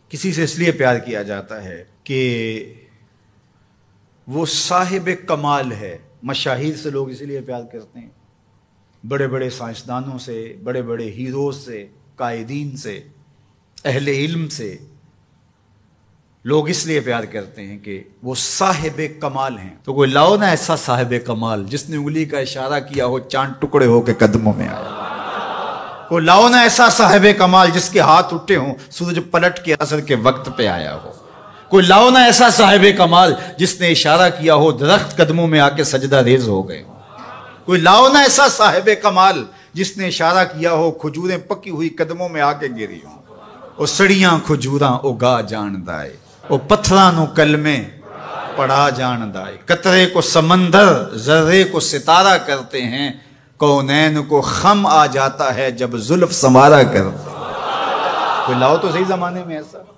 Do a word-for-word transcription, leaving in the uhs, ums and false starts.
کسی سے اس لیے پیار کیا جاتا ہے کہ وہ صاحب کمال ہے. مشاہیر سے لوگ اس لیے پیار کرتے ہیں، بڑے بڑے سائنسدانوں سے، بڑے بڑے ہیروز سے، قائدین سے، اہل علم سے لوگ اس لیے پیار کرتے ہیں کہ وہ صاحب کمال ہیں. تو کوئی لاؤ نا ایسا صاحب کمال جس نے انگلی کا اشارہ کیا ہو چاند ٹکڑے ہو کے قدموں میں آیا. کوئی لاؤ نا ایسا صاحب کمال جس کے ہاتھ اٹھے ہوں سورج پلٹ کے اثر کے وقت پہ آیا ہو. کوئی لاؤ نا ایسا صاحب کمال جس نے اشارہ کیا ہو درخت قدموں میں آ کے سجدہ ریز ہو گئے. کوئی لاؤ نا ایسا صاحب کمال جس نے اشارہ کیا ہو کھجوریں پکی ہوئی قدموں میں آ کے گری ہوں. او سڑیاں کھجوراں اگا جان دائے، او پتھراں نو کلمے پڑھا جان دائے. قطرے کو سمندر ذرے کو ستارہ کرتے ہیں، کونین کو خم آ جاتا ہے جب زلف سنوارا کرتے ہیں. کوئی لاؤ تو صحیح زمانے میں ایسا.